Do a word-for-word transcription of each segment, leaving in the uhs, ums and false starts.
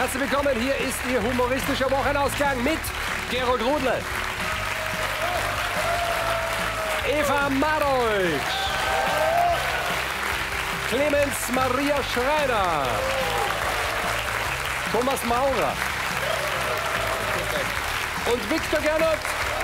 Herzlich willkommen, hier ist Ihr humoristischer Wochenausgang mit Gerold Rudle, Eva Marold, Clemens Maria Schreiner, Thomas Maurer und Viktor Gernot.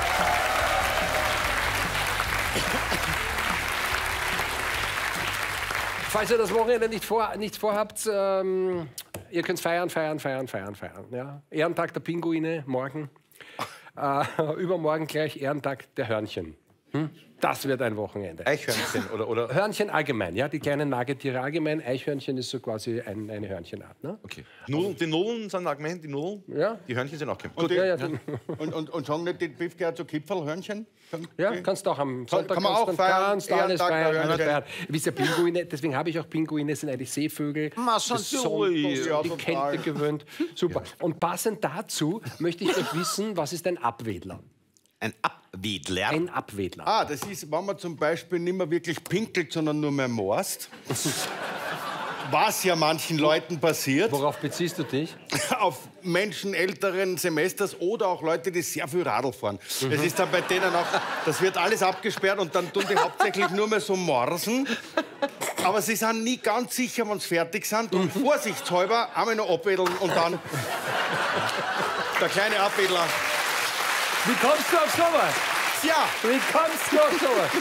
Falls ihr das Wochenende nicht, vor, nicht vorhabt, ähm, ihr könnt feiern, feiern, feiern, feiern, feiern. Ja? Ehrentag der Pinguine, morgen. Äh, übermorgen gleich Ehrentag der Hörnchen. Hm? Das wird ein Wochenende. Eichhörnchen oder, oder? Hörnchen allgemein, ja, die kleinen Nagetiere allgemein. Eichhörnchen ist so quasi ein, eine Hörnchenart. Ne? Okay. Nudeln, die Nullen sind allgemein, die Nullen? Ja. Die Hörnchen sind auch kein. Und, ja, ja, ja. und, und, und sagen nicht die Biffgeier zu Kipferl-Hörnchen? Ja, kannst du auch am Sonntag kann man auch feiern, kannst alles feiern. Ehrentag der feiern. Wisst ihr, Pinguine, deswegen habe ich auch Pinguine, sind eigentlich Seevögel. Massenui. Die Kälte gewöhnt. Super. Und passend dazu möchte ich euch wissen, was ist ein Abwedler? Ein Abwedler? Ein Abwedler. Ah, das ist, wenn man zum Beispiel nicht mehr wirklich pinkelt, sondern nur mehr morst. Was ja manchen Leuten passiert. Worauf beziehst du dich? Auf Menschen älteren Semesters oder auch Leute, die sehr viel Radl fahren. Mhm. Das ist dann bei denen auch, das wird alles abgesperrt und dann tun die hauptsächlich nur mehr so morsen. Aber sie sind nie ganz sicher, wenn sie fertig sind. Und mhm. vorsichtshalber einmal noch abwedeln und dann der kleine Abwedler. Wie kommst du auf sowas? Ja. Wie kommst du auf sowas?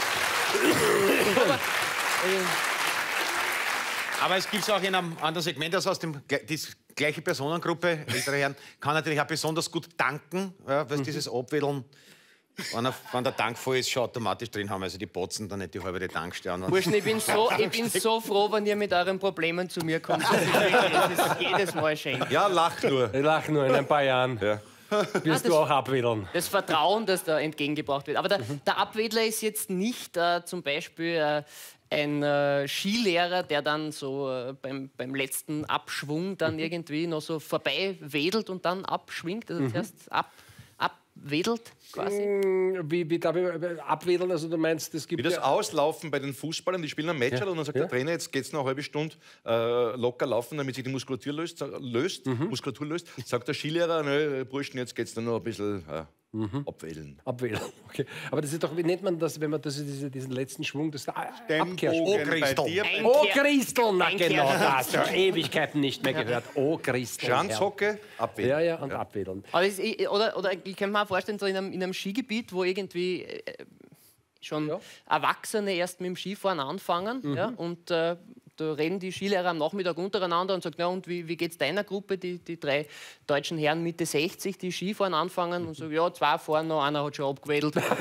Aber es gibt es auch in einem anderen Segment, also aus dem, die gleiche Personengruppe, ältere Herren, kann natürlich auch besonders gut danken, ja, weil mhm. dieses Abwedeln, wenn, er, wenn der Tank voll ist, schon automatisch drin haben, also die botzen dann nicht die halbe Tanksterne. Burschen, ich bin, so, ich bin so froh, wenn ihr mit euren Problemen zu mir kommt. Das ist, wirklich, das ist jedes Mal schön. Ja, lach nur. Ich lach nur in ein paar Jahren. Ja. Wirst ah, du auch abwedeln? Das Vertrauen, das da entgegengebracht wird. Aber der, mhm. der Abwedler ist jetzt nicht äh, zum Beispiel äh, ein äh, Skilehrer, der dann so äh, beim, beim letzten Abschwung dann mhm. irgendwie noch so vorbei wedelt und dann abschwingt. Also mhm. zuerst ab, abwedelt quasi. Wie, wie darf ich abwedeln? Also du meinst, es gibt wie das ja Auslaufen bei den Fußballern, die spielen ein Match ja. und dann sagt ja. der Trainer, jetzt geht es noch eine halbe Stunde äh, locker laufen, damit sich die Muskulatur löst, löst, mhm. Muskulatur löst. Sagt der Skilehrer, ne, Burschen, jetzt geht es nur noch ein bisschen äh, mhm. abwedeln. Abwedeln, okay. Aber das ist doch, wie nennt man das, wenn man das, diese, diesen letzten Schwung, das Abkehr. Oh, Christel. Oh, Christel, na genau das. Ja, Ewigkeiten nicht mehr gehört. Oh, Christel. Schanzhocke, abwedeln. Ja, ja, und ja. abwedeln. Aber es, oder, oder ich kann mir auch vorstellen, so in einem, in einem Skigebiet, wo irgendwie äh, schon ja. Erwachsene erst mit dem Skifahren anfangen mhm. ja, und äh, da reden die Skilehrer am Nachmittag untereinander und sagen, na und wie, wie geht es deiner Gruppe, die, die drei deutschen Herren Mitte sechzig, die Skifahren anfangen und sagen, ja, zwei fahren noch, einer hat schon abgewedelt. Gut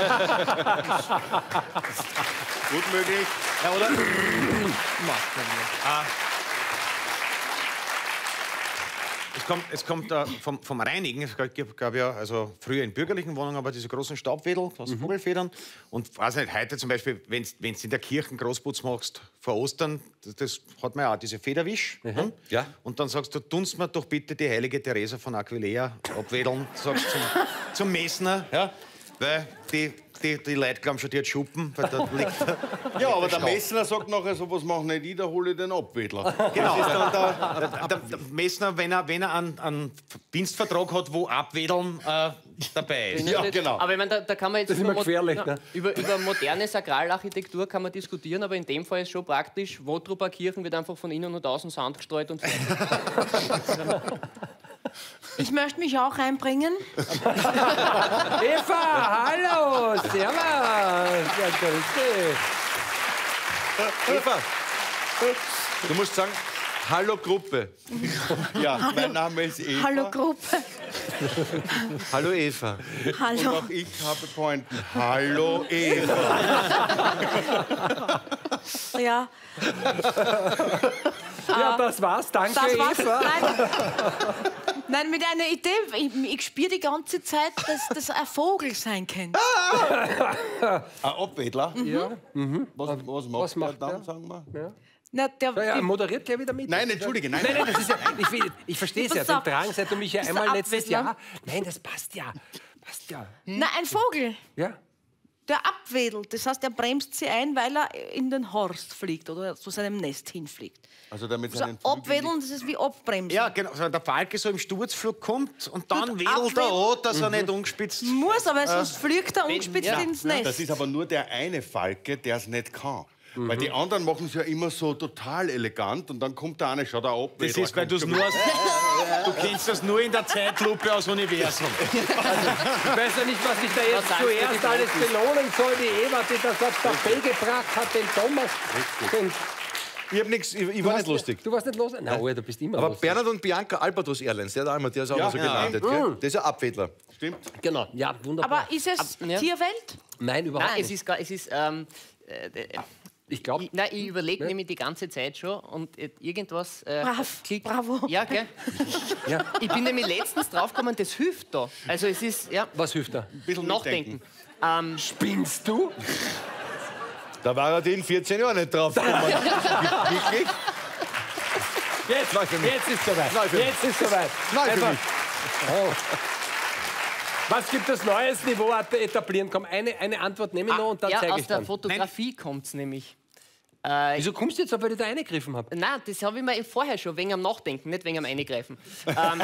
möglich. Ja, oder? Macht man nicht. Ah. Es kommt, es kommt uh, vom, vom Reinigen. Es gab ja also früher in bürgerlichen Wohnungen aber diese großen Staubwedel aus mhm. Vogelfedern. Und weiß nicht, heute zum Beispiel, wenn du in der Kirche Großputz machst vor Ostern, das, das hat man ja auch, diese Federwisch. Mhm. Hm? Ja. Und dann sagst du, tunst mir doch bitte die heilige Theresa von Aquileia abwedeln, sagst zum, zum Messner. Ja? Weil die, die, die Leute glauben schon, die hat Schuppen. Weil da liegt der, ja, aber der Messner sagt nachher, so was mache nicht ich, da hole ich den Abwedler. Genau. Das ist dann der, der, der, der Messner, wenn er, wenn er einen, einen Dienstvertrag hat, wo Abwedeln äh, dabei ist. Ja, genau. Aber ich meine, da, da kann man jetzt das ist über, immer gefährlich, ja, ne? über, über moderne Sakralarchitektur kann man diskutieren, aber in dem Fall ist schon praktisch, Wotrupper Kirchen wird einfach von innen und außen Sand gestreut und ich möchte mich auch einbringen. Eva, hallo, servus. Ja, grüß dich. Eva, du musst sagen, hallo Gruppe. Ja, hallo. Mein Name ist Eva. Hallo Gruppe. Hallo Eva. Hallo. Und auch ich habe Pointen. Hallo Eva. Ja. Ja, das war's. Danke, das war's. Eva. Nein. Nein, mit einer Idee. Ich, ich spüre die ganze Zeit, dass das ein Vogel sein könnte. Ein Abwedler? Mhm. Ja. Mhm. Was, was macht, was macht der der? dann, sagen wir? Ja. Na, der, Ja, ja, moderiert gleich wieder mit. Nein, entschuldige, nein. Nein, nein, das ist ja, ich, ich verstehe es ja, den Drang, seit du mich ja Ist einmal der letztes Abwedler? Jahr... Nein, das passt ja. Passt ja. Na, ein Vogel. Ja. Der abwedelt, das heißt, er bremst sie ein, weil er in den Horst fliegt oder zu seinem Nest hinfliegt. Also damit Also seinen Flügel abwedeln, das ist wie abbremsen. Ja, genau. Also der Falke so im Sturzflug kommt und dann Tut wedelt er abwedeln. an, dass er nicht ungespitzt... Muss, aber sonst fliegt er ungespitzt ja. ins Nest. Das ist aber nur der eine Falke, der es nicht kann. Weil die anderen machen es ja immer so total elegant und dann kommt der eine, schaut er ab. Das ist, weil du es nur aus, du kennst das nur in der Zeitlupe aus Universum. Ich weiß ja nicht, was ich da jetzt sagst du, zuerst die alles Profis? belohnen soll. Die Eva, die das auf Tapet gebracht hat, den Thomas. Den, Ich, hab nix, ich, ich du war warst nicht lustig. Du warst nicht lustig? Nein, oh, du bist immer Aber lustig. Bernhard und Bianca Albatros Airlines, der, da einmal, der ist auch Ja, noch so ja. gelandet. Gell? Der ist ein Abwedler. Stimmt. Genau, ja, wunderbar. Aber ist es Ab- ja. Tierwelt? Nein, überhaupt Nein, es nicht. ist, gar- es ist ähm, äh, Ich glaube, ich, nein, ich überlege nämlich die ganze Zeit schon und äh, irgendwas. Äh, Brav, klickt. bravo. Ja, gell? Ja. Ich bin nämlich letztens draufgekommen, das hilft da. Also es ist, ja, was hilft da? Bisschen nachdenken. Ähm, Spinnst du? Da war er die in vierzehn Jahren nicht drauf gekommen. Wirklich? Jetzt, Nein, für mich. jetzt ist soweit. Nein, für mich. Jetzt ist soweit. Nein, für Einfach- mich. Oh. Was gibt das neues Niveau etablieren? Komm, eine, eine Antwort nehme ich noch und dann ja, zeige aus ich der dann. Fotografie kommt es nämlich. Wieso kommst du jetzt auf, weil ich da eingegriffen habe? Nein, das habe ich mir vorher schon, wegen am Nachdenken, nicht wegen am Eingreifen. ähm,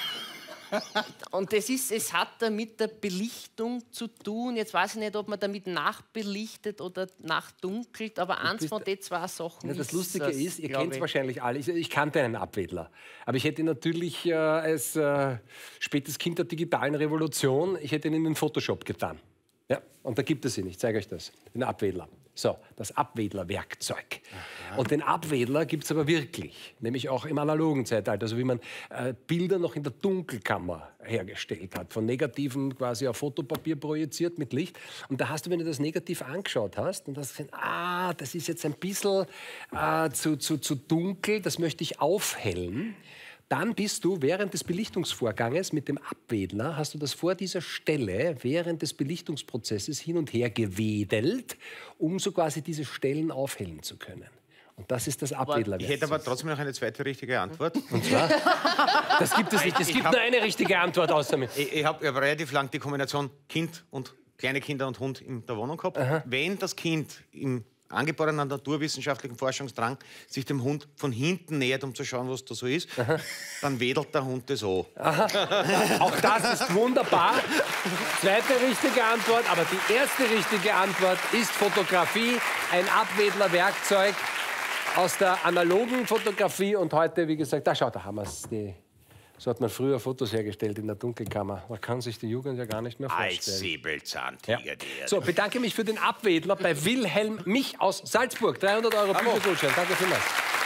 und das ist, es hat da mit der Belichtung zu tun. Jetzt weiß ich nicht, ob man damit nachbelichtet oder nachdunkelt, aber eins bist- von den zwei Sachen Ja, das ist Lustige das, ist, ihr glaub kennt es ich. wahrscheinlich alle. Ich, ich kannte einen Abwedler. Aber ich hätte ihn natürlich äh, als äh, spätes Kind der digitalen Revolution, ich hätte ihn in den Photoshop getan. Ja, und da gibt es ihn, ich zeige euch das, den Abwedler. So, das Abwedlerwerkzeug. Und den Abwedler gibt es aber wirklich, nämlich auch im analogen Zeitalter, also wie man äh, Bilder noch in der Dunkelkammer hergestellt hat, von Negativen quasi auf Fotopapier projiziert mit Licht. Und da hast du, wenn du das Negativ angeschaut hast, und hast gesehen, ah, das ist jetzt ein bisschen äh, zu, zu, zu dunkel, das möchte ich aufhellen. Dann bist du während des Belichtungsvorganges mit dem Abwedler, hast du das vor dieser Stelle während des Belichtungsprozesses hin und her gewedelt, um so quasi diese Stellen aufhellen zu können. Und das ist das Abwedlerwerkzeug. Ich hätte aber trotzdem noch eine zweite richtige Antwort. Und zwar? Das gibt es nicht. Es Ich gibt hab- nur eine richtige Antwort außer mir. Ich, ich habe hab relativ lang die Kombination Kind und kleine Kinder und Hund in der Wohnung gehabt. Wenn das Kind im angeborenen naturwissenschaftlichen Forschungsdrang sich dem Hund von hinten nähert, um zu schauen, was da so ist, dann wedelt der Hund das an. Auch das ist wunderbar. Zweite richtige Antwort, aber die erste richtige Antwort ist Fotografie, ein Abwedlerwerkzeug aus der analogen Fotografie. Und heute, wie gesagt, da schaut, da haben wir es. So hat man früher Fotos hergestellt in der Dunkelkammer. Man kann sich die Jugend ja gar nicht mehr Als vorstellen. Säbelzahntiger. Ja. der. So, bedanke mich für den Abwedler bei Wilhelm Mich aus Salzburg. dreihundert Euro Büchergutschein. Danke vielmals.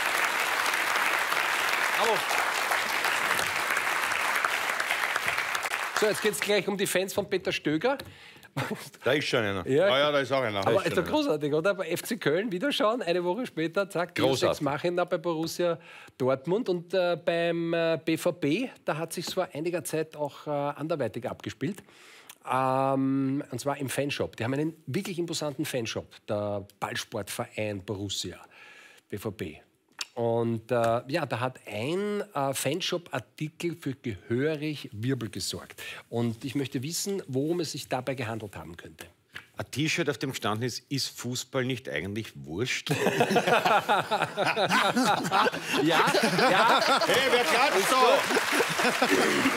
So, jetzt geht es gleich um die Fans von Peter Stöger. Da ist schon einer. Ja, Ah ja, da ist auch einer. aber ist doch großartig, oder? Bei F C Köln wieder schauen, eine Woche später, zack, Großartig. Sechs Machina bei Borussia Dortmund. Und äh, beim äh, B V B, da hat sich vor einiger Zeit auch äh, anderweitig abgespielt. Ähm, und zwar im Fanshop. Die haben einen wirklich imposanten Fanshop, der Ballsportverein Borussia, B V B. Und äh, ja, da hat ein äh, Fanshop-Artikel für gehörig Wirbel gesorgt. Und ich möchte wissen, worum es sich dabei gehandelt haben könnte. Ein T-Shirt, auf dem gestanden ist, ist Fußball nicht eigentlich wurscht? Ja, ja, Hey, wer klatscht da?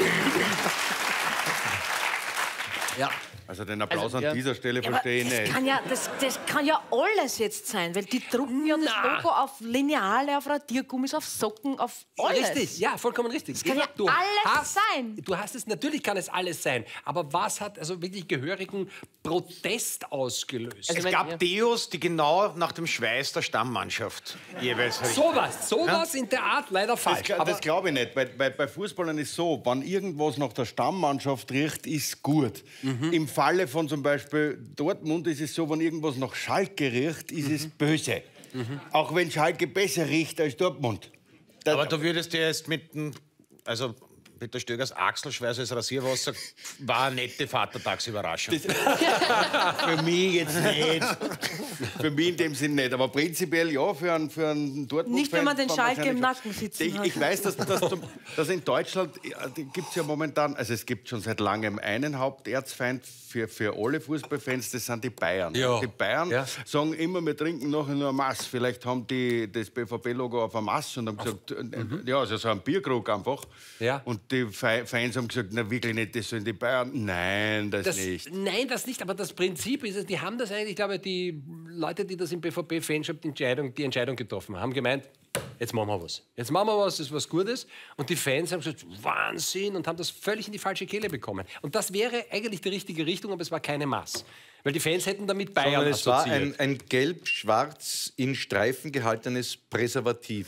ja. Also den Applaus Also, an ja. dieser Stelle Aber verstehe ich das, nicht. kann ja, das, das kann ja alles jetzt sein, weil die drucken ja das Logo auf Lineale, auf Radiergummis, auf Socken, auf alles. Richtig, ja, vollkommen richtig. Das kann ja alles sein. Du hast es, natürlich kann es alles sein. Aber was hat also wirklich gehörigen Protest ausgelöst? Also Es mein- gab ja. Deos, die genau nach dem Schweiß der Stammmannschaft jeweils richten. sowas, sowas in der Art leider Das, falsch. gl- Aber das glaube ich nicht. Bei, bei, bei Fußballern ist so, wenn irgendwas nach der Stammmannschaft riecht, ist gut. Mhm. Im Falle von zum Beispiel Dortmund ist es so, wenn irgendwas nach Schalke riecht, ist es böse. Auch wenn Schalke besser riecht als Dortmund. Da- Aber du würdest ja jetzt mit dem, also Peter Stögers Achselschweiß als Rasierwasser war eine nette Vatertagsüberraschung. Für mich jetzt nicht. Für mich in dem Sinn nicht. Aber prinzipiell ja, für einen, für einen Dortmund. Nicht, wenn man den war Schalke im wahrscheinlich Nacken sitzen Ich, hat. ich weiß, dass, dass, dass in Deutschland gibt es ja momentan, also es gibt schon seit langem einen Haupterzfeind für, für alle Fußballfans, das sind die Bayern. Ja. Die Bayern Ja. sagen immer, wir trinken nachher nur ein Maß. Vielleicht haben die das B V B-Logo auf ein Maß und haben gesagt, Mhm. ja, also so ein Bierkrug einfach. Ja. Und die Fe- Fans haben gesagt, na wirklich nicht, das sollen die Bayern. Nein, das, Das, nicht. nein, das nicht, aber das Prinzip ist es, die haben das eigentlich, ich glaube, die Leute, die das im B V B-Fanshop die Entscheidung, die Entscheidung getroffen haben, haben gemeint, jetzt machen wir was. Jetzt machen wir was, das ist was Gutes. Und die Fans haben gesagt, Wahnsinn, und haben das völlig in die falsche Kehle bekommen. Und das wäre eigentlich die richtige Richtung, aber es war keine Maß. Weil die Fans hätten damit Bayern Sondern es war assoziiert. ein, ein gelb-schwarz in Streifen gehaltenes Präservativ.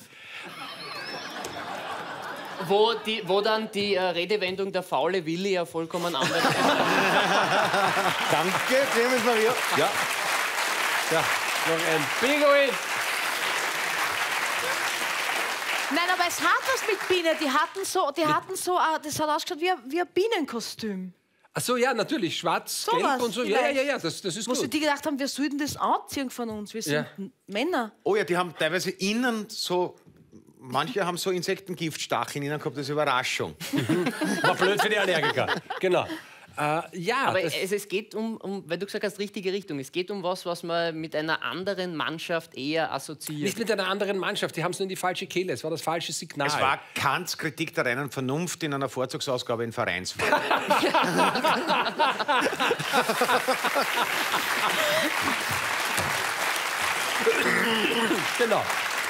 Wo, die, wo dann die äh, Redewendung der faule Willi ja vollkommen anders ist. Danke, Clemens Maria. Ja. Ja, noch ein Pinguin. Nein, aber es hat was mit Bienen. Die hatten so, die hatten so, äh, das hat ausgeschaut wie, ein- wie ein Bienenkostüm. Ach so, ja, natürlich, schwarz, So gelb was und so. Ja, ja, vielleicht. ja, ja, das, das ist Wo sie gut. die gedacht haben, wir sollten das anziehen von uns. Wir sind Ja. Männer. Oh ja, die haben teilweise innen so. Manche haben so Insektengiftstacheln innen gehabt, das ist Überraschung. War blöd für die Allergiker. Genau. Äh, ja, Aber das, es, es geht um, um, weil du gesagt hast, richtige Richtung. Es geht um was, was man mit einer anderen Mannschaft eher assoziiert. nicht mit einer anderen Mannschaft, die haben es nur in die falsche Kehle. Es war das falsche Signal. Es war Kants Kritik der reinen Vernunft in einer Vorzugsausgabe in Vereinsform. Genau.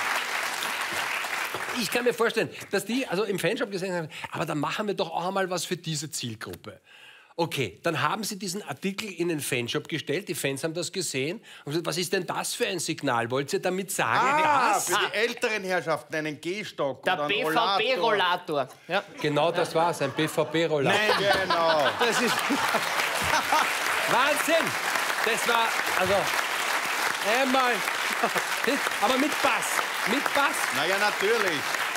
Ich kann mir vorstellen, dass die also im Fanshop gesagt haben, aber dann machen wir doch auch einmal was für diese Zielgruppe. Okay, dann haben sie diesen Artikel in den Fanshop gestellt, die Fans haben das gesehen und gesagt, was ist denn das für ein Signal? Wollt ihr damit sagen, Ah, was? für die älteren Herrschaften einen Gehstock der oder einen B V Rollator. B-Rollator. Ja. Genau das war es, ein B V B-Roller. Genau. Das ist Wahnsinn! Das war, also, einmal, aber mit Bass, mit Bass. Naja, natürlich.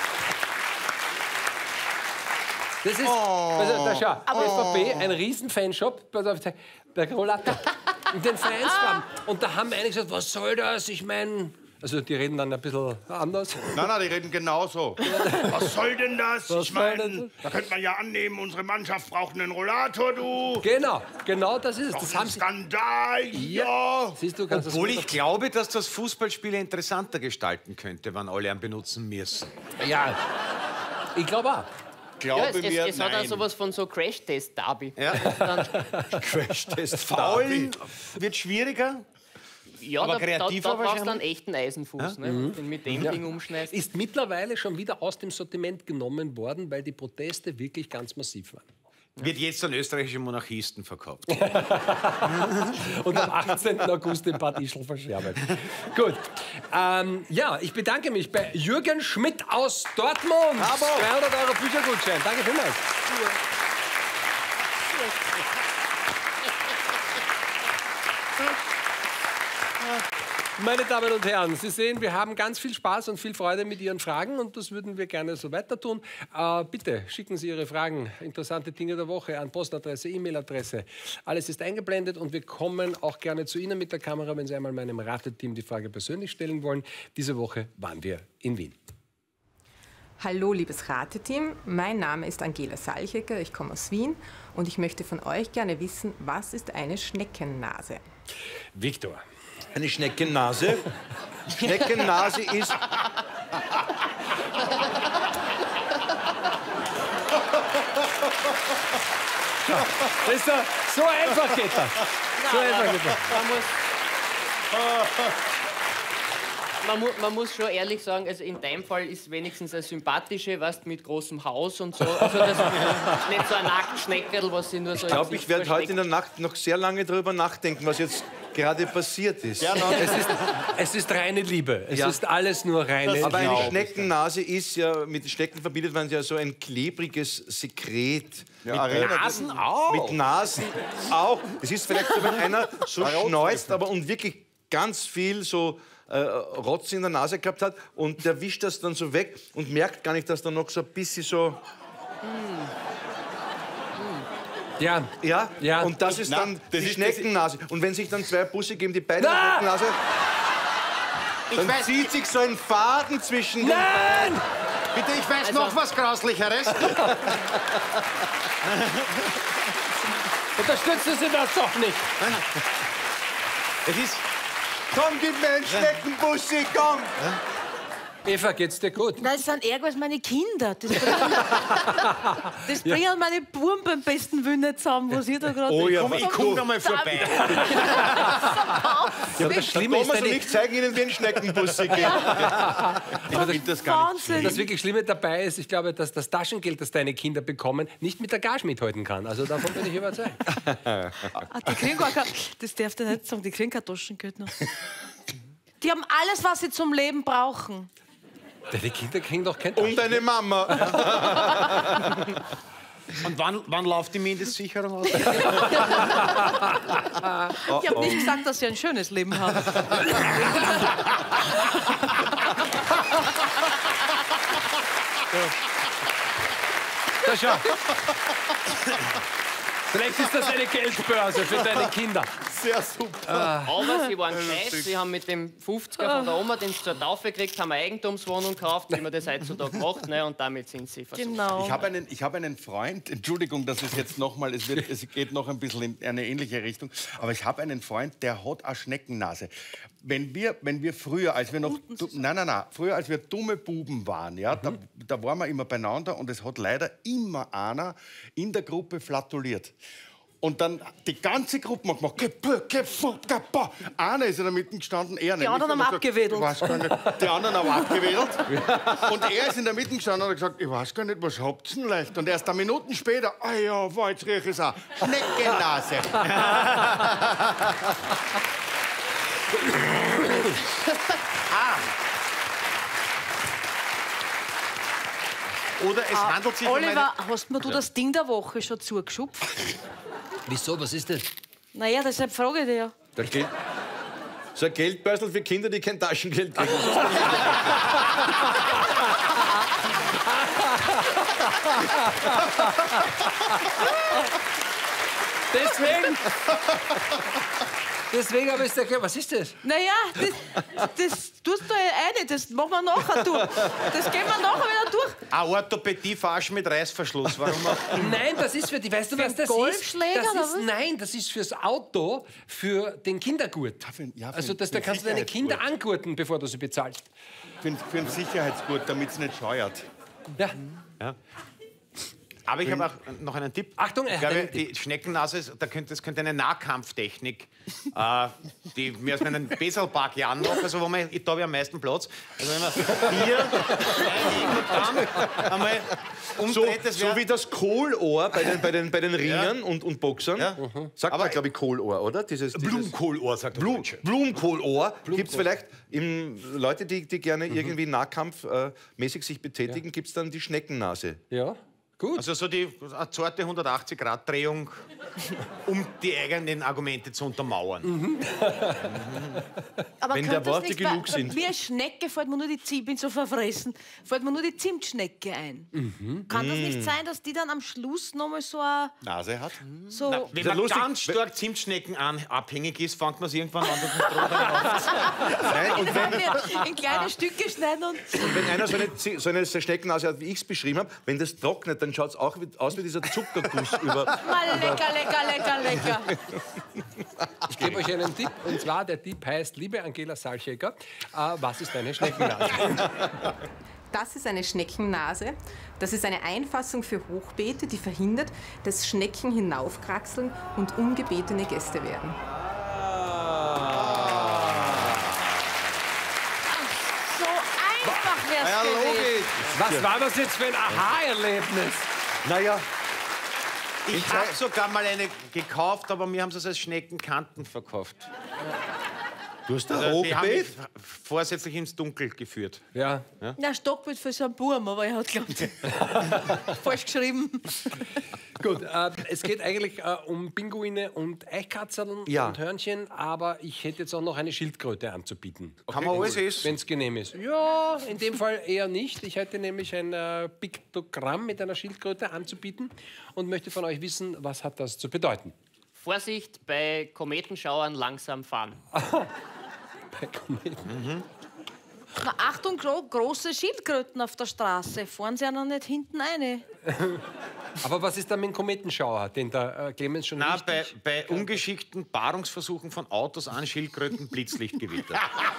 Das ist, also, da schau, B V B, ein riesen Fanshop, pass auf, der Rollator, in den Vereinsfarben. Und da haben einige gesagt, was soll das? Ich meine, also die reden dann ein bisschen anders. Nein, nein, die reden genauso. Was soll denn das? Was ich soll meine, denn da könnte man ja annehmen, unsere Mannschaft braucht einen Rollator, du. Genau, genau das ist es. Das haben sie. Skandal, ja. Siehst du, kannst Obwohl das ich glaube, dass das Fußballspiele interessanter gestalten könnte, wenn alle einen benutzen müssen. Ja, ich glaube auch. Ja, Glaube es, es, mir, es hat auch nein. sowas von so Crash-Test-Derby. Ja. Crash-Test. Faulen wird schwieriger. Ja, Aber da, da, da kreativer brauchst du wahrscheinlich? einen echten Eisenfuß, ne? Wenn du ihn mit dem Ding umschneidest. Ist mittlerweile schon wieder aus dem Sortiment genommen worden, weil die Proteste wirklich ganz massiv waren. Wird jetzt an österreichische Monarchisten verkauft. Und am achtzehnten August in Bad Ischl verschärft. Gut. Ähm, ja, ich bedanke mich bei Jürgen Schmidt aus Dortmund. dreihundert Euro Büchergutschein. Danke vielmals. Meine Damen und Herren, Sie sehen, wir haben ganz viel Spaß und viel Freude mit Ihren Fragen und das würden wir gerne so weiter tun. Äh, bitte schicken Sie Ihre Fragen, interessante Dinge der Woche an Postadresse, E-Mail-Adresse. Alles ist eingeblendet und wir kommen auch gerne zu Ihnen mit der Kamera, wenn Sie einmal meinem Rateteam die Frage persönlich stellen wollen. Diese Woche waren wir in Wien. Hallo liebes Rateteam, mein Name ist Angela Salchecker, ich komme aus Wien und ich möchte von euch gerne wissen, was ist eine Schneckennase? Viktor. Eine Schneckennase. Schneckennase ist. Das ist doch, so einfach geht das. So einfach geht das. Man muss, man, mu man muss schon ehrlich sagen, also in deinem Fall ist wenigstens eine sympathische, weißt, mit großem Haus und so. Also das ist nicht so ein Nacktschneckerl, was sie nur so. Ich glaube, ich werde heute in der Nacht noch sehr lange darüber nachdenken, was jetzt gerade passiert ist. Ja, no, Es ist, es ist reine Liebe. Es Ja. ist alles nur reine Aber Liebe. eine Schneckennase ist ja, mit Schnecken verbindet man ja so ein klebriges Sekret. Ja, mit Nasen auch. Mit Nasen auch. Es ist vielleicht so, wenn einer so schneuzt, aber und wirklich ganz viel so äh, Rotz in der Nase gehabt hat und der wischt das dann so weg und merkt gar nicht, dass da noch so ein bisschen so Ja. Ja? Ja. Und das ist Na, dann das die ist- Schneckennase. Und wenn sich dann zwei Busse geben, die beide Na! eine Schneckennase, dann weiß- zieht sich so ein Faden zwischen den Nein! Bitte, ich weiß Also- noch was Grauslicheres. Unterstützen Sie das doch nicht. Es ist... Komm, gib mir einen Schneckenbussi, komm! Eva, geht's dir gut? Nein, das sind ärger als meine Kinder. Das bringen, das bringen meine Buben beim besten Willen nicht zusammen, was ihr da gerade... Oh ja, Komm, ich komm da mal vorbei. Ja, das Schlimme ist, Thomas und deine, ich zeigen Ihnen, wie ein Schneckenbussi geht. Ich finde das gar nicht Wahnsinn. das wirklich Schlimme dabei ist, ich glaube, dass das Taschengeld, das deine Kinder bekommen, nicht mit der Gage mithalten kann. Also davon bin ich überzeugt. Ah, die kriegen gar kein, das darf ich nicht sagen, die kriegen kein Taschengeld noch. Die haben alles, was sie zum Leben brauchen. Deine Kinder kriegen doch kein Und deine Mama. Und wann, wann läuft die Mindestsicherung aus? Ich habe nicht gesagt, dass sie ein schönes Leben haben. Da schau. Vielleicht ist das eine Geldbörse für deine Kinder. Sehr super. Aber sie waren gescheit. Sie haben mit dem fünfziger von der Oma, den sie zur Taufe gekriegt haben, eine Eigentumswohnung gekauft, wie man das heutzutage macht. Ne? Und damit sind sie versorgt. Genau. Ich habe einen, ich hab einen Freund, Entschuldigung, das ist jetzt noch mal, es, wird, es geht noch ein bisschen in eine ähnliche Richtung, aber ich habe einen Freund, der hat eine Schneckennase. Wenn wir, wenn wir früher, als wir noch, du, nein, nein, nein, früher, als wir dumme Buben waren, ja, da, da waren wir immer beieinander und es hat leider immer einer in der Gruppe flatuliert. Und dann die ganze Gruppe hat gemacht, gepö, gepö, gepö. Einer ist in der Mitte gestanden, er nicht. anderen haben Ich hab abgewedelt. gesagt, ich weiß gar nicht. Die anderen haben abgewedelt. Und er ist in der Mitte gestanden und hat gesagt, ich weiß gar nicht, was habt ihr denn leicht? Und erst ein Minuten später, ah ja, wow, jetzt riech ich's auch. Schneckennase. Oder es handelt sich um eine... Oliver, hast mir du das Ding der Woche schon zugeschupft? Wieso? Was ist das? Naja, deshalb frage ich dich ja. Da geht so ein Geldbörsel für Kinder, die kein Taschengeld kriegen. Deswegen. Deswegen habe ich gesagt, was ist das? Naja, das, das tust du ja eine, das machen wir nachher durch. Das gehen wir nachher wieder durch. Ein Orthopädie-Fasch mit Reißverschluss. Warum auch? Nein, das ist für die, weißt du, was das Golfschläger, ist? oder Das ist? was? Nein, das ist fürs Auto, für den Kindergurt. für- ja, für- also das, da für kannst du deine Sicherheitsgurt. Kinder angurten, bevor du sie bezahlst. Für, für ein Sicherheitsgurt, damit es nicht scheuert. Ja. Aber ich habe auch noch einen Tipp. Achtung, er ich hat glaube, einen Tipp. die Schneckennase, ist- da könnte, das könnte eine Nahkampftechnik, äh, die mir aus meinen Beselpark-Jahren noch, also wo man, da habe ich am meisten Platz. Also wenn man hier reinlegen und dann einmal So, umdreht, das so wär- wie das Kohlohr bei den, bei den, bei den Ringern und, und Boxern. Ja. Sagt Aber- man, glaube ich, Kohlohr, oder? Dieses, dieses Blumenkohlohr, sagt der Blum, Deutsche. Blumenkohlohr. Gibt es vielleicht im, Leute, die, die gerne irgendwie nahkampfmäßig sich betätigen, gibt es dann die Schneckennase. Ja, gut. Also so die eine zarte hundertachtzig-Grad-Drehung, um die eigenen Argumente zu untermauern. Aber Wenn könnte der das Worte nicht genug bei- sind. Wie eine Schnecke fällt mir nur die Zimt, ich bin so verfressen, fällt mir nur die Zimtschnecke ein. Kann das nicht sein, dass die dann am Schluss nochmal so ein... Nase hat. So, Wenn Ist ja man lustig, ganz stark Zimtschnecken an, abhängig ist, fängt man es irgendwann an, dass man drauf Nein, und wenn, in kleine Stücke schneiden und... wenn einer so eine, Zi- so eine Schneckennase hat, wie ich es beschrieben habe, wenn das trocknet, dann schaut es auch wie, aus wie dieser Zuckerguss über. Mal lecker, lecker, lecker, lecker. Ich gebe euch einen Tipp. Und zwar, der Tipp heißt, liebe Angela Salchecker, äh, was ist eine Schneckennase? Das ist eine Schneckennase. Das ist eine Einfassung für Hochbeete, die verhindert, dass Schnecken hinaufkraxeln und ungebetene Gäste werden. So einfach wär's Ja, gewesen. logisch. Was war das jetzt für ein Aha-Erlebnis? Naja, Ich habe sogar mal eine gekauft, aber mir haben sie es als Schneckenkanten verkauft. Du hast ein Also, die haben mich Hochbeet? vorsätzlich ins Dunkel geführt. Ja. Ja, Stockbild für so einen Burm, aber er hat, glaube ich, falsch geschrieben. Gut, äh, es geht eigentlich äh, um Pinguine und Eichkatzeln Ja. und Hörnchen, aber ich hätte jetzt auch noch eine Schildkröte anzubieten. Kann man alles essen? Wenn es genehm ist. Ja, in dem Fall eher nicht. Ich hätte nämlich ein äh, Piktogramm mit einer Schildkröte anzubieten und möchte von euch wissen, was hat das zu bedeuten. Vorsicht, bei Kometenschauern langsam fahren. Bei Kometen. Na, Achtung, gro große Schildkröten auf der Straße. Fahren Sie ja noch nicht hinten rein. Aber was ist da mit dem Kometenschauer, den der äh, Clemens schon Na, bei, richtig... bei ungeschickten Paarungsversuchen von Autos an Schildkröten Blitzlichtgewitter.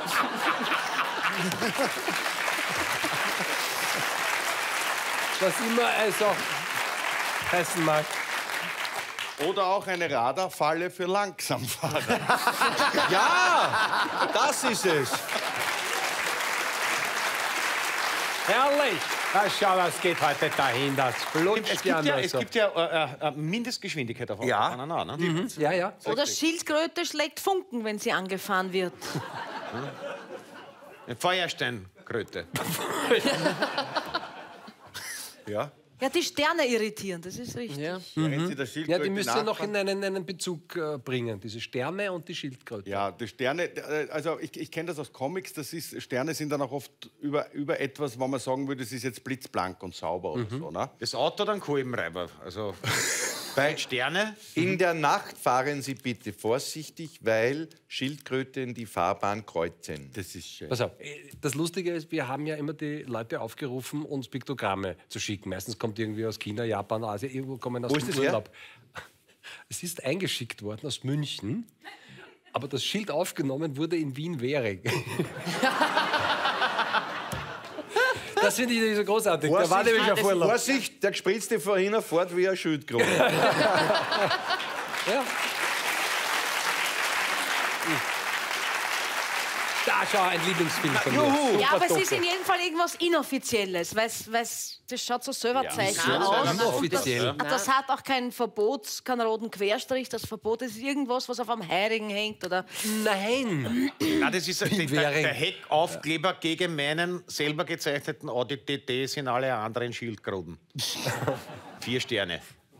Was immer es auch heißen mag. Oder auch eine Radarfalle für Langsamfahrer. Ja, das ist es. Herrlich! Ah, schau, was geht heute dahin, das flutscht Es ja gibt ja, nur es so. gibt ja äh, äh, Mindestgeschwindigkeit auf Ja. Autobahnen. Ne? Ja, ja. Oder Schildkröte schlägt Funken, wenn sie angefahren wird. Eine Feuersteinkröte. Ja. Ja, die Sterne irritieren, das ist richtig. Ja. Wenn Sie der Ja, Schildkröte die müsst ihr noch nachfahren- in einen, einen Bezug äh, bringen, diese Sterne und die Schildkröte. Ja, die Sterne, äh, also ich, ich kenne das aus Comics, das ist, Sterne sind dann auch oft über, über etwas, wo man sagen würde, es ist jetzt blitzblank und sauber oder so. Ne? Das Auto dann Kolbenreiber. Also bei Sterne. In der Nacht fahren Sie bitte vorsichtig, weil Schildkröten die Fahrbahn kreuzen. Das ist schön. Pass auf, äh, das Lustige ist, wir haben ja immer die Leute aufgerufen, uns Piktogramme zu schicken. Meistens kommt irgendwie aus China, Japan, Asien, irgendwo kommen aus Wo dem ist das her? Urlaub. Es ist eingeschickt worden aus München, aber das Schild aufgenommen wurde in Wien-Währing. Das finde ich so großartig. Da war nämlich ein Vorlauf. Vorsicht, der gespritzte Vorhiner fährt wie eine Schildkröte. Ja. Da, schau, ein Lieblingsfilm von mir. Juhu. Ja, aber es Super ist in jedem Fall irgendwas Inoffizielles, weil das schaut so Silberzeichen Ja, aus. inoffiziell. Und Das, das hat auch kein Verbot, keinen roten Querstrich. Das Verbot ist irgendwas, was auf einem Heiligen hängt. Oder Nein! Na, das ist der, der, Währing. der Heckaufkleber gegen meinen selber gezeichneten Audi T T sind alle anderen Schildkröten. Vier Sterne.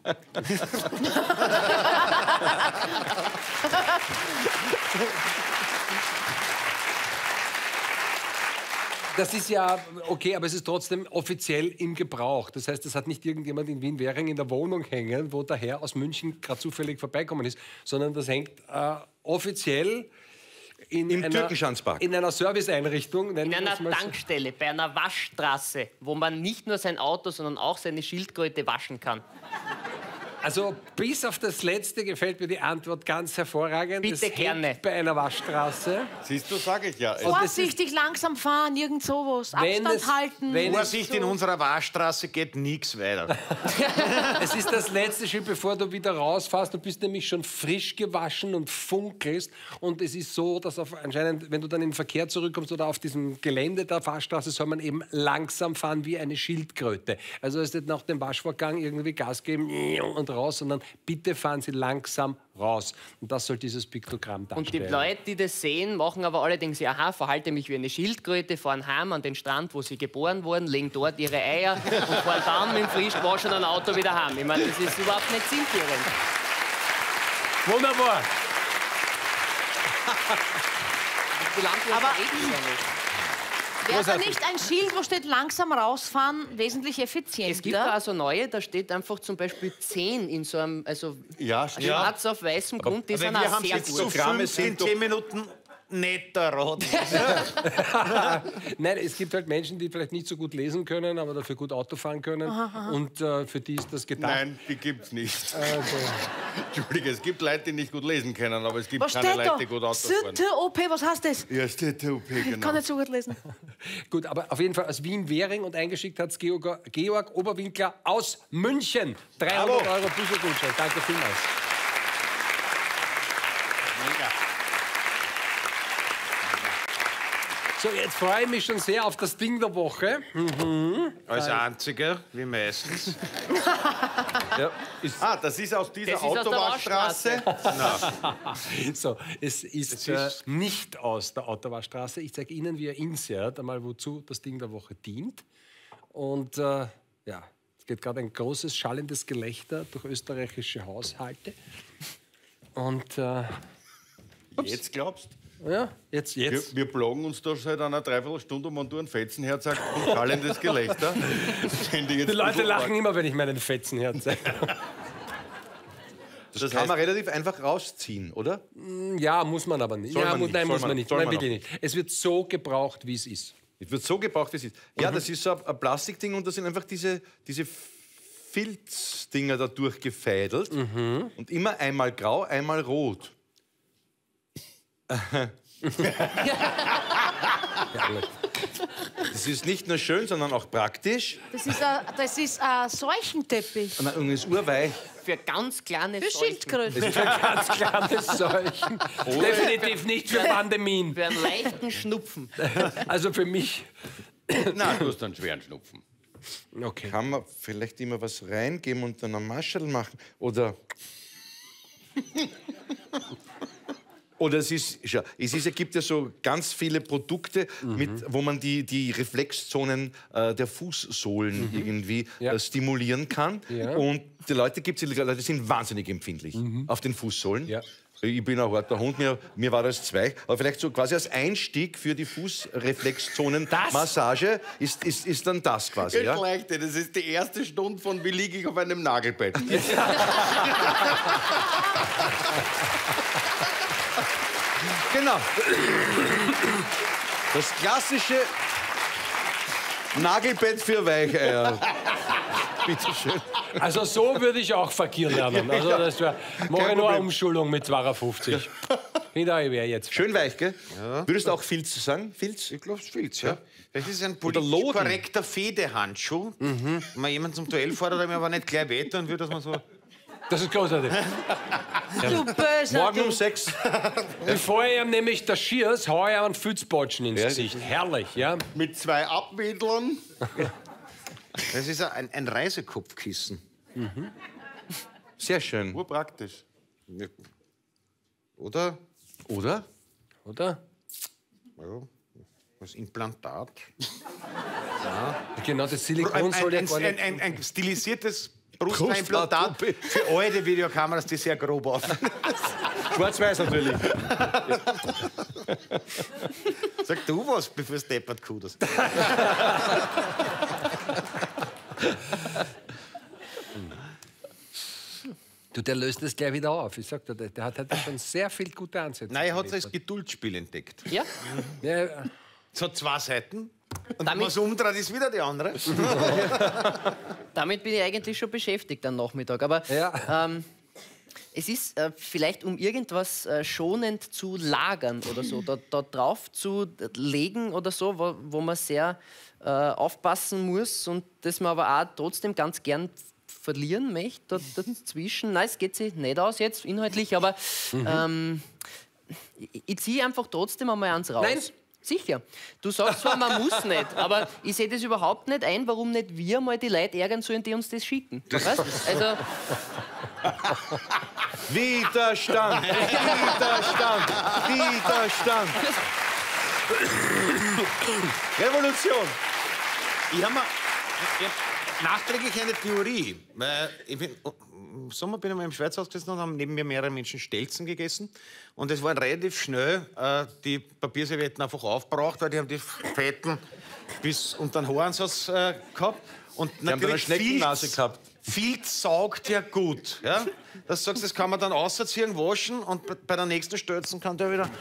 Das ist ja okay, aber es ist trotzdem offiziell im Gebrauch. Das heißt, es hat nicht irgendjemand in Wien-Währing in der Wohnung hängen, wo der Herr aus München gerade zufällig vorbeikommen ist, sondern das hängt äh, offiziell in Im einer, Türkenschanzpark. in einer Serviceeinrichtung. nennen In wir einer es mal so. Tankstelle, bei einer Waschstraße, wo man nicht nur sein Auto, sondern auch seine Schildkröte waschen kann. Also bis auf das Letzte gefällt mir die Antwort ganz hervorragend. Bitte Es hängt gerne. bei einer Waschstraße. Siehst du, sage ich ja. Es- vorsichtig langsam fahren, irgend sowas. Wenn Abstand es- halten. wenn es- Vorsicht, in unserer Waschstraße geht nichts weiter. Es ist das letzte Schritt, bevor du wieder rausfährst. Du bist nämlich schon frisch gewaschen und funkelst. Und es ist so, dass auf, anscheinend, wenn du dann in den Verkehr zurückkommst oder auf diesem Gelände der Fahrstraße, soll man eben langsam fahren wie eine Schildkröte. Also es ist nicht nach dem Waschvorgang irgendwie Gas geben und raus, sondern bitte fahren Sie langsam raus. Und das soll dieses Piktogramm Und die darstellen. Leute, die das sehen, machen aber alle denken sich, aha, verhalte mich wie eine Schildkröte, fahren heim an den Strand, wo sie geboren wurden, legen dort ihre Eier und fahren dann mit dem frisch gewaschenen Auto wieder heim. Ich meine, das ist überhaupt nicht zielführend. Wunderbar. Die Landwirte Aber- reden ja nicht. Wäre da nicht ein Schild, wo steht langsam rausfahren, wesentlich effizienter? Es gibt da also neue, da steht einfach zum Beispiel zehn in so einem, also Ja, stimmt. schwarz auf weißem Grund, die Aber sind wir auch haben sehr jetzt gut. zu Programme fünf in sind doch- zehn Minuten netter rot. Nein, es gibt halt Menschen, die vielleicht nicht so gut lesen können, aber dafür gut Auto fahren können. Und äh, für die ist das gedacht. Nein, die gibt's nicht. Also, Entschuldige, es gibt Leute, die nicht gut lesen können, aber es gibt Was keine steht Leute, da? die gut Auto fahren. S T O P, was heißt das? Ja, steht der U P, Ich genau. kann nicht so gut lesen. gut, aber auf jeden Fall aus Wien-Währing und eingeschickt hat es Georg, Georg Oberwinkler aus München. dreihundert Bravo. Euro Büchergutschein. Danke vielmals. So, So, jetzt freue ich mich schon sehr auf das Ding der Woche. Mhm. Als einziger, wie meistens. Ja. Ah, das ist aus dieser Das ist aus der Autowaschstraße. So, es ist, äh, nicht aus der Autowaschstraße. Ich zeige Ihnen via Insert einmal, wozu das Ding der Woche dient. Und äh, ja, es geht gerade ein großes, schallendes Gelächter durch österreichische Haushalte. Und äh, Jetzt glaubst ja, jetzt, du? jetzt. Wir, wir plagen uns da seit einer Dreiviertelstunde, um du ein Fetzenherz sagst, und schallendes Gelächter. Die Leute lachen immer, wenn ich meinen Fetzen herzeige. Das, Das kann heißt- man relativ einfach rausziehen, oder? Ja, muss man aber nicht. Soll ja, man muss, nicht, nein, soll muss man- man nicht. soll Nein, man bitte auch nicht. Es wird so gebraucht, wie es ist. Es wird so gebraucht, wie es ist. Ja, das ist so ein, ein Plastikding und da sind einfach diese, diese Filzdinger da durchgefädelt. Und immer einmal grau, einmal rot. Das ist nicht nur schön, sondern auch praktisch. Das ist ein, das ist ein Seuchenteppich. Und und ist urweich. Für ganz kleine Für Seuchen. Schildkröten. Ganz kleines Seuchen. Definitiv nicht für Pandemien. Für einen leichten Schnupfen. Also für mich. Nein, du hast einen schweren Schnupfen. Okay. Kann man vielleicht immer was reingeben und dann ein Maschel machen? Oder. Oder es ist, schau, es ist, es gibt ja so ganz viele Produkte, mit, wo man die, die Reflexzonen äh, der Fußsohlen irgendwie Ja. äh, stimulieren kann. Ja. Und die Leute gibt es, die Leute sind wahnsinnig empfindlich auf den Fußsohlen. Ja. Ich bin ein harter Hund, mir, mir war das zwei. Aber vielleicht so quasi als Einstieg für die Fußreflexzonen-Massage ist, ist, ist dann das quasi. Ja? Gleich, das ist die erste Stunde von wie liege ich auf einem Nagelbett. Genau. Das klassische Nagelbett für Weicheier. Bitte schön. Also so würde ich auch Verkehr lernen. Also das wäre, mache ich nur eine Umschulung mit zweiundfünfzig. Hinterher wäre jetzt. Schön weich, gell? Würdest du auch Filz sagen? Filz? Ich glaube, es Filz, ja. Das ist ein Oder politisch Loden. korrekter Fedehandschuh. Wenn man jemanden zum Duell fordert, der mir aber nicht gleich wehtun würde, dass man so... Das ist großartig. Du böser, Morgen du. um sechs. Bevor ich ihm nämlich das Schiers, haue ich ihm einen Filzbotschen ins Ja. Gesicht. Herrlich, ja. Mit zwei Abwedlern. Das ist ein, ein Reisekopfkissen. Sehr schön. Urpraktisch. Oder? Oder? Oder? Ja, das Implantat. Genau, das Ein, Silikon soll ja ein, gar ein, nicht... ein, ein stilisiertes Brustimplantat für alte Videokameras, die sehr grob auf. Schwarz-Weiß natürlich. Sag du was, bevor es deppert kudest. Du, der löst das gleich wieder auf. Ich sag dir, der, der hat heute schon sehr viel gute Ansätze. Nein, er hat es als geliefert. Geduldsspiel entdeckt. Ja? Ja, Es hat zwei Seiten. Und wenn Damit- man es umdreht, ist wieder die andere. Damit bin ich eigentlich schon beschäftigt am Nachmittag. Aber Ja. ähm, es ist äh, vielleicht, um irgendwas äh, schonend zu lagern oder so, da, da drauf zu legen oder so, wo, wo man sehr äh, aufpassen muss und das man aber auch trotzdem ganz gern verlieren möchte da, dazwischen. Nein, es geht sich nicht aus jetzt inhaltlich, aber ähm, ich, ich ziehe einfach trotzdem einmal eins raus. Nein. Sicher. Du sagst zwar, man muss nicht, aber ich sehe das überhaupt nicht ein, warum nicht wir mal die Leute ärgern sollen, die uns das schicken. Weißt? Also, Widerstand! Widerstand! Widerstand! Revolution! Ich habe mir ich hab nachträglich eine Theorie. Weil ich bin, Im Sommer bin ich mal im Schweizhaus gesessen und haben neben mir mehrere Menschen Stelzen gegessen. Und es war relativ schnell äh, die Papierservietten einfach aufgebraucht, weil die haben die Fetten bis unter den Haaransatz äh, gehabt. Und Die haben da eine natürlich Schneckennase Filz- gehabt. Filz saugt ja gut. Ja? Das sagst, das kann man dann ausziehen, waschen und bei- bei der nächsten Stelzen kann der wieder.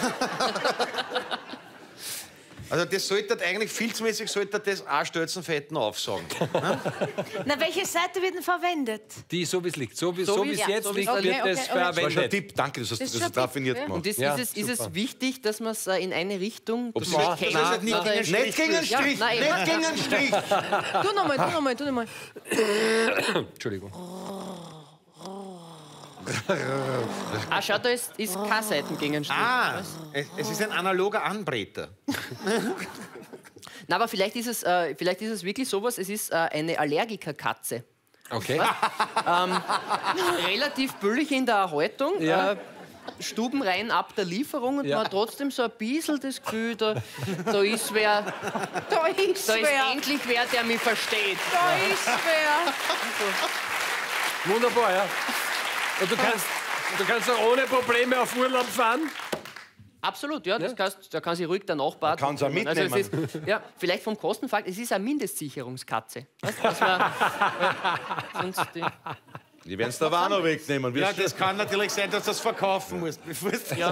Also das sollte eigentlich, filzmäßig sollte das auch Stelzenfetten aufsaugen. Na, welche Seite wird denn verwendet? die, so wie es liegt. So wie So so wie- wie es ja, jetzt so wie es liegt, okay, wird okay, es okay. Das war schon ein verwendet. Tipp. Danke, das hast, Das das ist hast schon du raffiniert Tipp, ja. gemacht. und ist, Ja, ist, es, ist es super. wichtig, dass man es äh, in eine Richtung... Ob dass sie man macht, kennt, das ist nicht oder- gegen Nicht gegen einen Ja, Strich! nein, Nicht gegen einen Strich! Tu nochmal, tu nochmal, tu nochmal. Entschuldigung. Ah, schau, da ist, ist kein Seitengegenstück. Ah, es, es ist ein analoger Anbreter. Na, aber vielleicht ist, es, äh, vielleicht ist es wirklich sowas, es ist äh, eine Allergikerkatze. Okay. Ähm, relativ billig in der Erhaltung. Ja. Äh, stubenrein ab der Lieferung und Ja. man hat trotzdem so ein bisschen das Gefühl, da, da ist wer, Da ist da ist wer. endlich wer, der mich versteht. Da ist wer. Wunderbar, ja. Und du kannst, du kannst auch ohne Probleme auf Urlaub fahren? Absolut, ja, das kannst, da kann sich ruhig der Nachbar... Man kann's auch Also es mitnehmen. ist, ja, vielleicht vom Kostenfaktor, es ist eine Mindestsicherungskatze. Weißt du, dass man, ja, sonst die, Die werden es da auch noch wegnehmen. Ja, wirst du? das kann natürlich sein, dass du das verkaufen musst. bevor es- ja.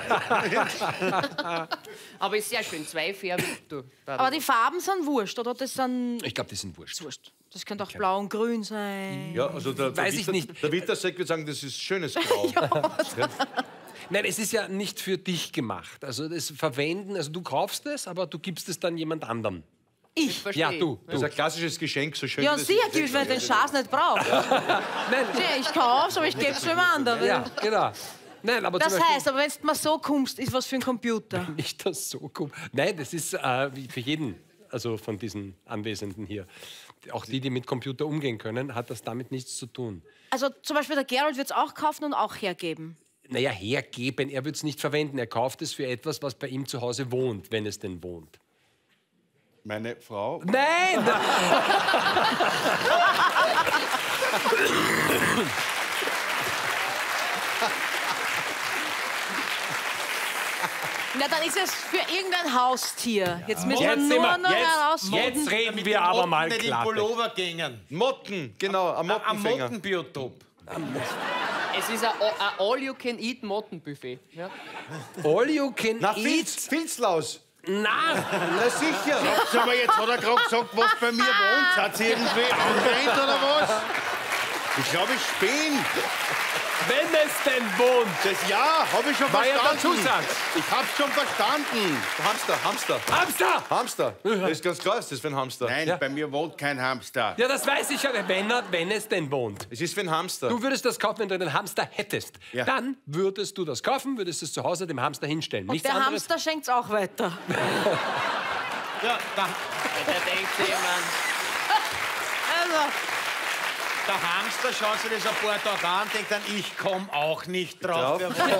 Aber ist sehr schön, zweifärbig. Du, Aber die Farben sind wurscht, oder? Das sind Ich glaube, die sind wurscht. wurscht. Das könnte auch blau und grün sein. Ja, also der, der Weiß ich Witter, nicht. Der Wittersek würde sagen, das ist schönes Grau. Nein, es ist ja nicht für dich gemacht. Also das Verwenden, also du kaufst es, aber du gibst es dann jemand anderem. Ich. Ja, du. Das ist ein klassisches Geschenk, so schön Ja, wie das sicher ist. gibt es, wenn ich den Schatz nicht brauche. Nein, Ja, ich kauf's, aber ich gebe es für jemand anderen. ja, genau. Nein, aber Das zum Beispiel heißt, aber wenn du mal so kommst, ist was für ein Computer. nicht das so cool. Nein, das ist äh, wie für jeden, also von diesen Anwesenden hier. Auch die, die mit Computer umgehen können, hat das damit nichts zu tun. Also zum Beispiel der Gerald wird es auch kaufen und auch hergeben. Naja, hergeben, er wird es nicht verwenden. Er kauft es für etwas, was bei ihm zu Hause wohnt, wenn es denn wohnt. Meine Frau. Nein! Na, dann ist es für irgendein Haustier. Jetzt müssen wir Jetzt, sind nur wir, noch jetzt, herausfinden. jetzt reden Damit wir die aber Motten mal nicht in klar. Pullover gängen. Motten, genau, ein Am Mottenfänger. Mottenbiotop. Es ist ein, ein All-You-Can-Eat-Mottenbuffet. Ja. All you can Na, eat. Filz, Filzlaus. Na, Na sicher. Sag mal, jetzt hat er gerade gesagt, was bei mir wohnt. Hat sie irgendwie angerannt oder was? Ich glaube, ich Spähen. wenn es denn wohnt. Das ja, habe ich schon War ja der verstanden. Zusatz. Ich hab's schon verstanden. Hamster, Hamster. Hamster! Hamster. Das ist ganz klar, ist das für ein Hamster. Nein, Ja. bei mir wohnt kein Hamster. Ja, das weiß ich ja, wenn, er, wenn es denn wohnt. Es ist für ein Hamster. Du würdest das kaufen, wenn du einen Hamster hättest. Ja. Dann würdest du das kaufen, würdest es zu Hause dem Hamster hinstellen. Und Nichts der anderes. Hamster schenkt es auch weiter. Ja, da, Der denkt sich, man, Also, der Hamster schaut sich das ein paar Tage an und denkt dann, ich komme auch nicht drauf.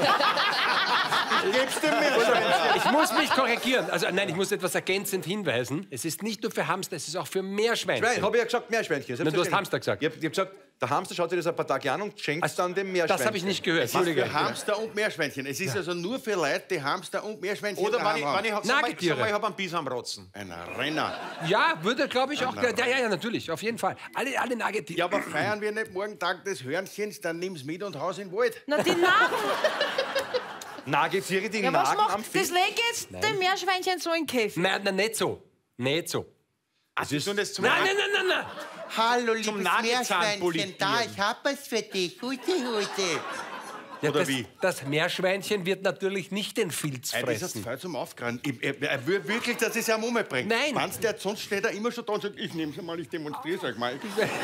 Gibst du mir schon? Ich muss mich korrigieren. Also nein, ich muss etwas ergänzend hinweisen. Es ist nicht nur für Hamster, es ist auch für Meerschweinchen. Schwein, habe ich ja gesagt, Meerschweinchen. Na, du hast Hamster gesagt. Ich habe hab gesagt, der Hamster schaut sich das ein paar Tage an und schenkt es dann dem Meerschweinchen. Das habe ich nicht gehört. Es ist Entschuldige. für Hamster und Meerschweinchen. Es ist also nur für Leute, die Hamster und Meerschweinchen Oder wenn ich, daheim wenn ich haben. hab, sag mal, Nagetiere. sag mal, ich habe einen Biss am Rotzen. Ein Renner. Ja, würde, glaube ich, auch. Ja, ja, ja, natürlich, auf jeden Fall. Alle, alle Nagetiere. Ja, aber feiern wir nicht morgen Tag des Hörnchens, dann nimm's mit und haus in den Wald. na, die Nagen. Nagetiere, die Ja, was nagen am macht Filz. das? Leg jetzt dem Meerschweinchen so in den Käfig. Nein, nein, nicht so. Nicht so. Das ist und das zum Nein, nein, nein, nein, nein. Hallo, liebes Nagezahn Meerschweinchen, politieren. da, ich hab was für dich. Gute, gute. Ja, Oder das, wie? das Meerschweinchen wird natürlich nicht den Filz Ey, das ist fressen. voll zum Aufgreifen. Ich- Er er will wirklich, dass es am umbringt. Nein. Meinst du, der sonst steht er immer schon da und sagt, ich nehm's mal, ich demonstriere es euch mal.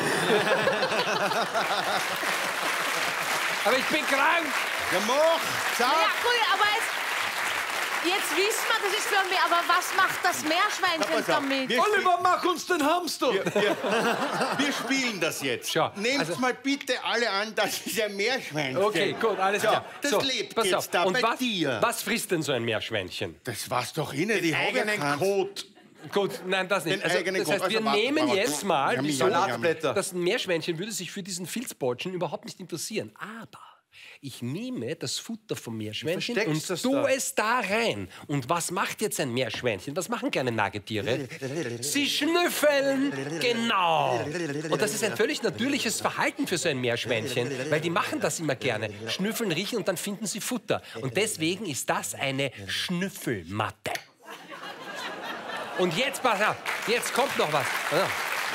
Aber ich bin krank. Ja, mach! Sag! Ja, gut, aber jetzt, jetzt wissen wir, das ist für mich, aber was macht das Meerschweinchen Pass auf, damit? wir, Oliver, mach uns den Hamster! wir, wir, wir spielen das jetzt. Schau, Nehmt also- mal bitte alle an, das ist ein Meerschweinchen. Okay, gut, alles klar. das lebt pass jetzt auf. da Und bei was, dir. Was frisst denn so ein Meerschweinchen? Das war's doch eh nicht. Ich hab ja Eigenen keins. Code. Gut, nein, das nicht. Den Also, eigenen das heißt, Kopf. wir Also, warte, nehmen warte. jetzt mal Ja, die mich Salatblätter. Das Meerschweinchen würde sich für diesen Filzbolzen überhaupt nicht interessieren. Aber ich nehme das Futter vom Meerschweinchen Versteckst und das tue da. es da rein. Und was macht jetzt ein Meerschweinchen? Was machen gerne Nagetiere? Sie schnüffeln. Genau. Und das ist ein völlig natürliches Verhalten für so ein Meerschweinchen, weil die machen das immer gerne. Schnüffeln, riechen und dann finden sie Futter. Und deswegen ist das eine Schnüffelmatte. Und jetzt, pass auf, jetzt kommt noch was. Ja.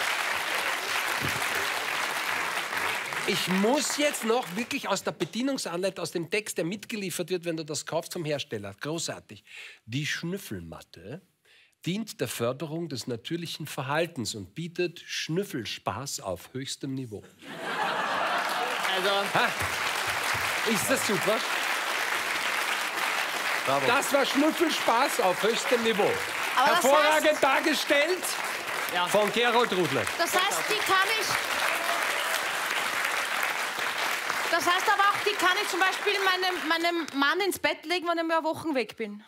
Ich muss jetzt noch wirklich aus der Bedienungsanleitung, aus dem Text, der mitgeliefert wird, wenn du das kaufst vom Hersteller. Großartig. Die Schnüffelmatte dient der Förderung des natürlichen Verhaltens und bietet Schnüffelspaß auf höchstem Niveau. also, Ha? Ist das super? Bravo. Das war Schnüffelspaß auf höchstem Niveau. Aber das Hervorragend heißt- dargestellt Ja. von Gerold Rudler. Das heißt, die kann ich. Das heißt aber auch, die kann ich zum Beispiel meinem, meinem Mann ins Bett legen, wenn ich mal Wochen weg bin.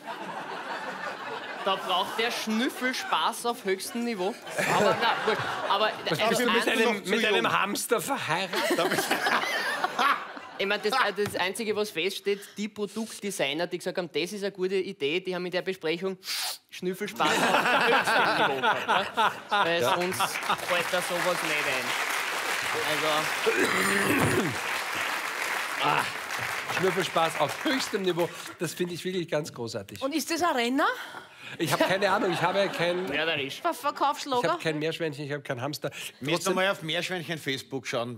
Da braucht der Schnüffelspaß auf höchstem Niveau. Aber, na, gut. Aber Bist also, du mit eins- einem, mit einem Hamster verheiratet? ich meine, das, das Einzige, was feststeht, die Produktdesigner, die gesagt haben, das ist eine gute Idee, die haben in der Besprechung Schnüffelspaß auf höchstem Niveau gehabt. Ja? Weil sonst fällt da sowas nicht ein. Also, Schnüffelspaß auf höchstem Niveau. Das finde ich wirklich ganz großartig. Und ist das ein Renner? Ich habe keine Ahnung, ich habe kein, ich mörderisch. Ver Verkaufsschlager? habe kein Meerschweinchen, ich habe keinen Hamster. Müsst ihr mal auf Meerschweinchen Facebook schauen.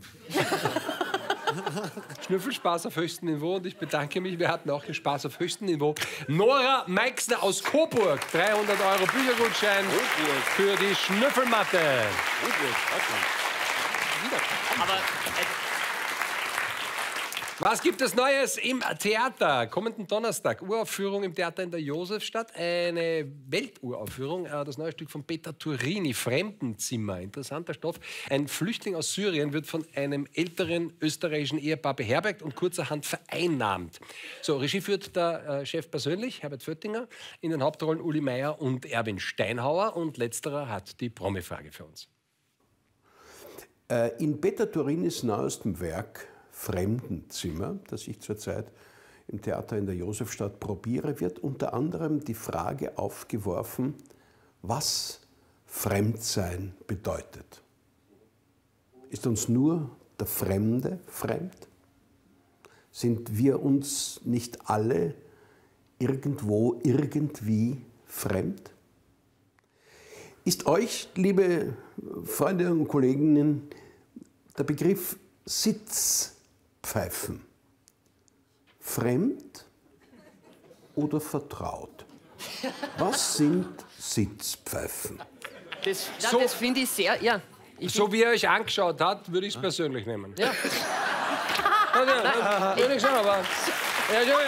Schnüffelspaß auf höchstem Niveau und ich bedanke mich. Wir hatten auch hier Spaß auf höchstem Niveau. Nora Meixner aus Coburg, dreihundert Euro Büchergutschein für die Schnüffelmatte. aber äh, Was gibt es Neues im Theater? Kommenden Donnerstag, Uraufführung im Theater in der Josefstadt. Eine Welturaufführung, äh, das neue Stück von Peter Turini, Fremdenzimmer. Interessanter Stoff. Ein Flüchtling aus Syrien wird von einem älteren österreichischen Ehepaar beherbergt und kurzerhand vereinnahmt. So, Regie führt der äh, Chef persönlich, Herbert Föttinger. In den Hauptrollen Uli Meier und Erwin Steinhauer. Und letzterer hat die Promi-Frage für uns. Äh, in Peter Turinis neuestem Werk Fremdenzimmer, das ich zurzeit im Theater in der Josefstadt probiere, wird unter anderem die Frage aufgeworfen, was Fremdsein bedeutet. Ist uns nur der Fremde fremd? Sind wir uns nicht alle irgendwo irgendwie fremd? Ist euch, liebe Freunde und Kolleginnen, der Begriff Sitzpfeifen fremd oder vertraut? Was sind Sitzpfeifen? das, ja, So- das finde ich sehr. Ja, ich So wie er euch angeschaut hat, würde ich es persönlich nehmen. Ja. Also, würde ich schon, aber... Ja, schön.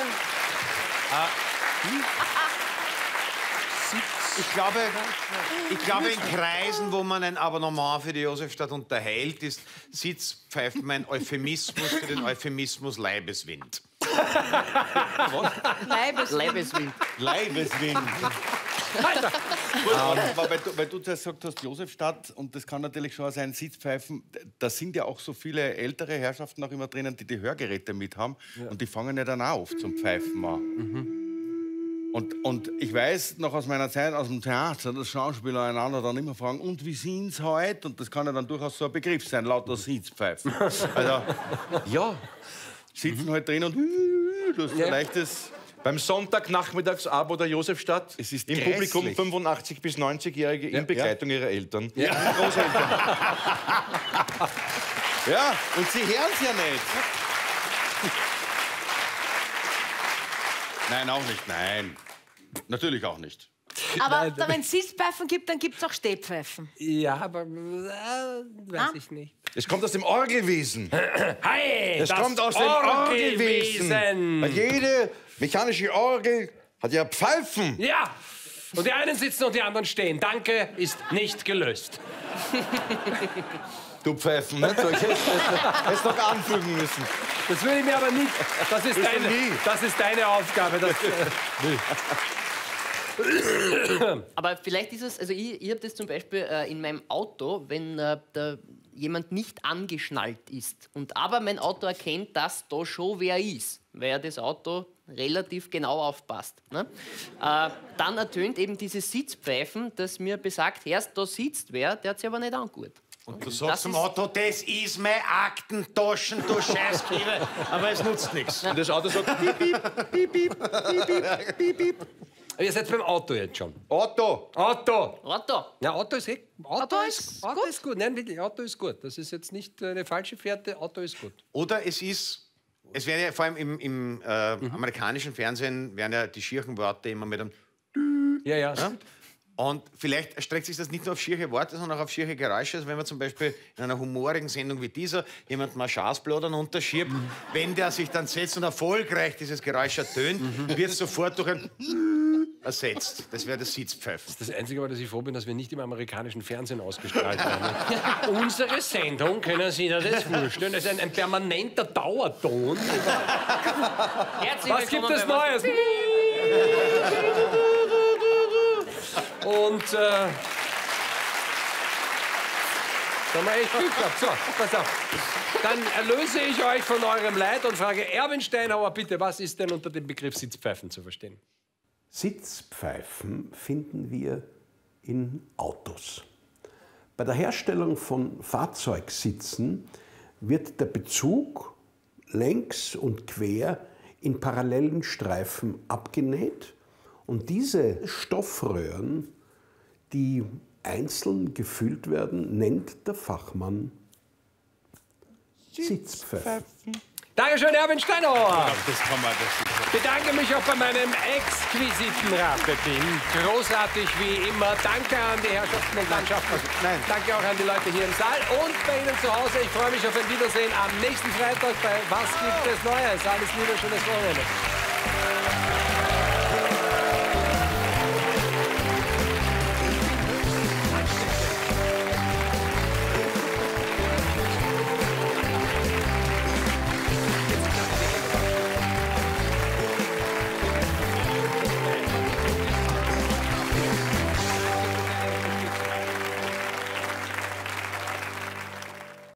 Ich glaube, ich glaube, in Kreisen, wo man ein Abonnement für die Josefstadt unterhält, ist Sitzpfeifen ein Euphemismus für den Euphemismus Leibeswind. Leibes Leibeswind. Leibeswind. Aber weil du, weil du zuerst gesagt hast, Josefstadt, und das kann natürlich schon sein, Sitzpfeifen, da sind ja auch so viele ältere Herrschaften auch immer drinnen, die die Hörgeräte mit haben. Und die fangen ja dann auch auf zum Pfeifen an. Mhm. Und, und ich weiß noch aus meiner Zeit aus dem Theater, dass Schauspieler einander dann immer fragen, und wie sind's heute? Und das kann ja dann durchaus so ein Begriff sein, lauter Sitzpfeifen. Also, ja, sitzen halt drin und das ist Ja. ein leichtes... Beim Sonntagnachmittags-Abo der Josefstadt Es ist im Publikum grässlich. fünfundachtzig- bis neunzigjährige in Begleitung ihrer Eltern. Ja, Großeltern. Ja, und sie hören es ja nicht. Nein, auch nicht. Nein. Natürlich auch nicht. Aber da, wenn es Sitzpfeifen gibt, dann gibt es auch Stehpfeifen. Ja, aber äh, weiß Ah. ich nicht. Es kommt aus dem Orgelwesen. Hi, Es kommt aus dem Orgelwesen. Orgelwesen. Weil jede mechanische Orgel hat ja Pfeifen. Ja, und die einen sitzen und die anderen stehen. Danke, ist nicht gelöst. Du Pfeifen, ne? So, ich hätte es noch anfügen müssen. Das würde ich mir aber nicht. Das ist, Willst du deine, nie? das ist deine Aufgabe. Das, Aber vielleicht ist es, also ich, ich habe das zum Beispiel äh, in meinem Auto, wenn äh, da jemand nicht angeschnallt ist und aber mein Auto erkennt, dass da schon wer ist, weil ja das Auto relativ genau aufpasst, ne? äh, dann ertönt eben dieses Sitzpfeifen, das mir besagt, erst da sitzt wer, der hat sich aber nicht angut. Und du Das sagst zum ist- Auto, das ist meine Aktentaschen, du Scheißkiebe. Aber es nutzt nichts. Und das Auto sagt, piep, piep, piep, piep, piep, piep, piep, piep. aber ihr seid beim Auto jetzt schon. Otto. Auto. Auto. Ja, Auto ist, eh- Auto Auto ist, ist Auto gut. ist gut. Nein, wirklich, Auto ist gut. Das ist jetzt nicht eine falsche Fährte. Auto ist gut. Oder es ist, es werden ja vor allem im, im äh, Mhm. amerikanischen Fernsehen werden ja die schierchen Worte immer mit einem Ja, ja. Und vielleicht erstreckt sich das nicht nur auf schiere Worte, sondern auch auf schiere Geräusche. Also wenn man zum Beispiel in einer humorigen Sendung wie dieser jemand mal Schaßplaudern unterschiebt, mhm. wenn der sich dann setzt und erfolgreich dieses Geräusch ertönt, mhm. wird es sofort durch ein ersetzt. Das wäre das Sitzpfeifen. Das ist das Einzige, über das ich froh bin, dass wir nicht im amerikanischen Fernsehen ausgestrahlt werden. Unsere Sendung, können Sie sich das vorstellen, das ist ein, ein permanenter Dauerton. Was gibt es Neues? Und äh, da haben wir echt Glück gehabt. So, pass auf. Dann erlöse ich euch von eurem Leid und frage Erwin Steinhauer, bitte, was ist denn unter dem Begriff Sitzpfeifen zu verstehen? Sitzpfeifen finden wir in Autos. Bei der Herstellung von Fahrzeugsitzen wird der Bezug längs und quer in parallelen Streifen abgenäht und diese Stoffröhren, die einzeln gefüllt werden, nennt der Fachmann Sitzpfeifen. Dankeschön, Erwin Steinhauer. Das kann man, das Ich bedanke mich auch bei meinem exquisiten Rateteam. Großartig wie immer. Danke an die Herrschaften und Mannschaften. Nein. Danke auch an die Leute hier im Saal und bei Ihnen zu Hause. Ich freue mich auf ein Wiedersehen am nächsten Freitag bei Was gibt es Neues? Alles Liebe, schönes Wochenende.